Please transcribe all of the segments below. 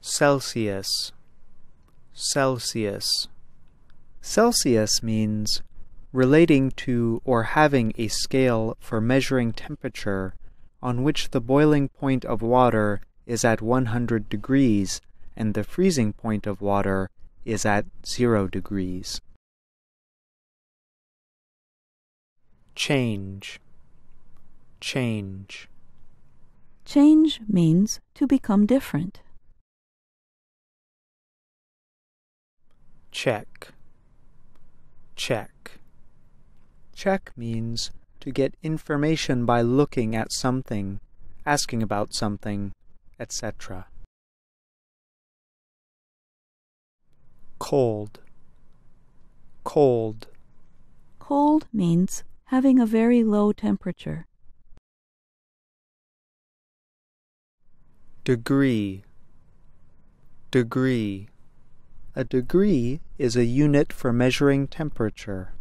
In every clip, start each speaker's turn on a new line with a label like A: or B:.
A: Celsius, Celsius. Celsius means relating to or having a scale for measuring temperature on which the boiling point of water is at 100 degrees and the freezing point of water is at 0 degrees. Change, change.
B: Change means to become different.
A: Check, check. Check means to get information by looking at something, asking about something, etc. Cold, cold.
B: Cold means having a very low temperature.
A: Degree, degree. A degree is a unit for measuring temperature.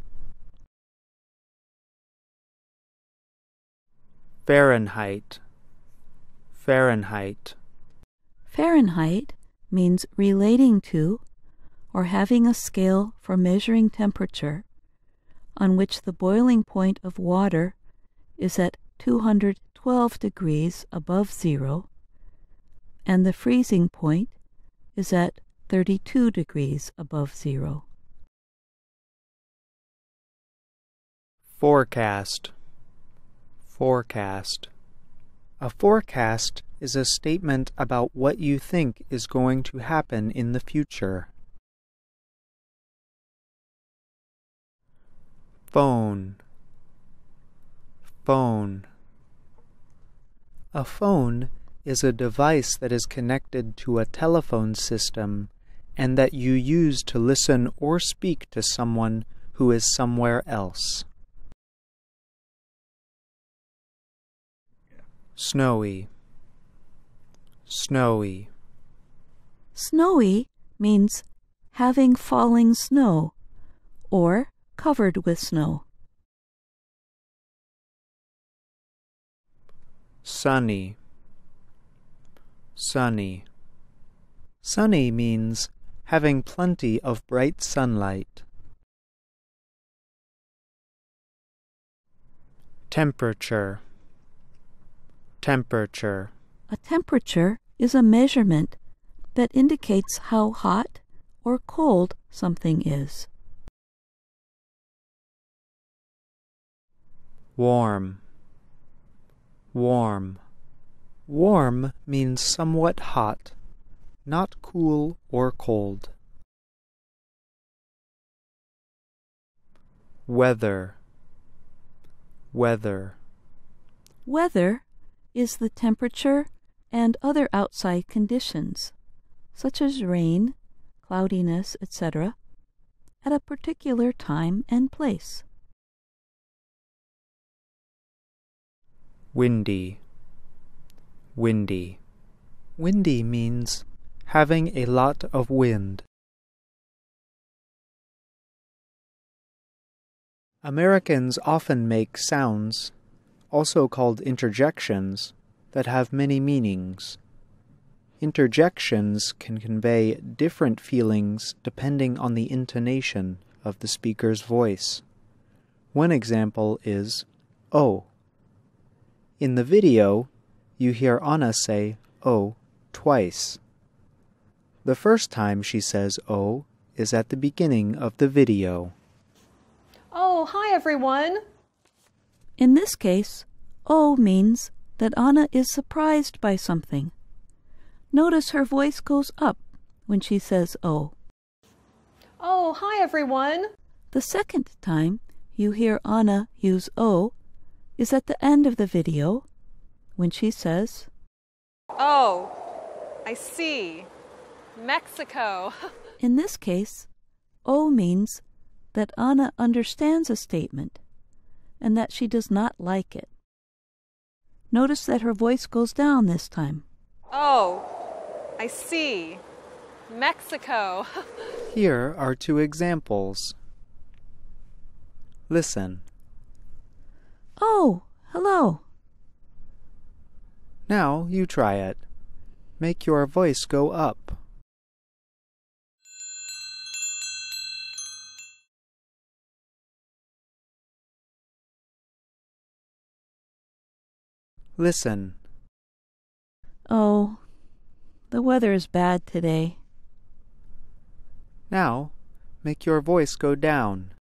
A: Fahrenheit, Fahrenheit.
B: Fahrenheit means relating to or having a scale for measuring temperature on which the boiling point of water is at 212 degrees above zero and the freezing point is at 32 degrees above zero.
A: Forecast, forecast. A forecast is a statement about what you think is going to happen in the future. Phone, phone. A phone is a device that is connected to a telephone system and that you use to listen or speak to someone who is somewhere else. Snowy, snowy.
B: Snowy means having falling snow or covered with snow.
A: Sunny, sunny. Sunny means having plenty of bright sunlight. Temperature, temperature.
B: A temperature is a measurement that indicates how hot or cold something is.
A: Warm, warm. Warm means somewhat hot, not cool or cold. Weather, weather.
B: Weather is the temperature and other outside conditions, such as rain, cloudiness, etc., at a particular time and place.
A: Windy, windy. Windy means having a lot of wind. Americans often make sounds, also called interjections, that have many meanings. Interjections can convey different feelings depending on the intonation of the speaker's voice. One example is, "Oh." In the video, you hear Anna say, "Oh," twice. The first time she says "oh" is at the beginning of the video.
C: Oh, hi everyone!
B: In this case, oh means that Anna is surprised by something. Notice her voice goes up when she says oh.
C: Oh, hi everyone!
B: The second time you hear Anna use oh is at the end of the video when she says,
C: Oh, I see. Mexico.
B: In this case, oh means that Anna understands a statement and that she does not like it. Notice that her voice goes down this time.
C: Oh, I see. Mexico.
A: Here are two examples. Listen.
B: Oh, hello.
A: Now you try it. Make your voice go up. Listen.
B: Oh, the weather is bad today.
A: Now, make your voice go down.